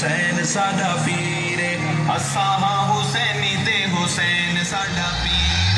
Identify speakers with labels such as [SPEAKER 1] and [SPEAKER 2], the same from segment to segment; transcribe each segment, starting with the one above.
[SPEAKER 1] हुसैन साडा पीर असा हां हुसैनी ते हुसैन साडा पीर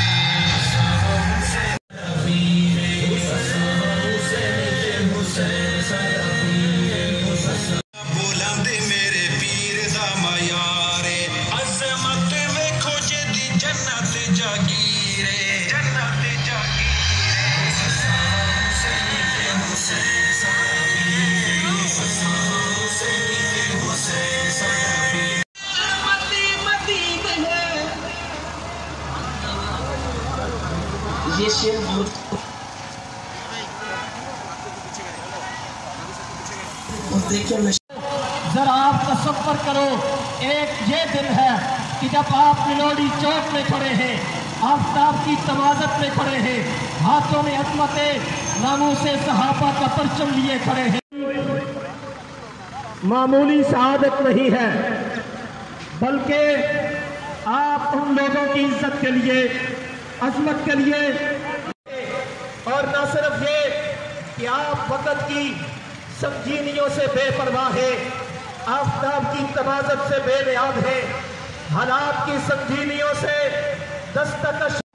[SPEAKER 2] ये शेर देखिए जरा आप तसव्वुर करो, एक ये दिन है कि जब आप मिलोड़ी चौक में खड़े हैं, आफ्ताब की तवाज़त में खड़े हैं, हाथों में अज़मते नामूसे सहाबा का परचम लिए खड़े हैं। मामूली सआदत नहीं है, बल्कि आप उन लोगों की इज्जत के लिए, अजमत के लिए, और न सिर्फ ये कि आप वक़्त की संगीनियों से बेपरवाह है, आफ्ताब की तवाज़त से बेनियाज़ है, हालात की संगीनियों से दस्तकश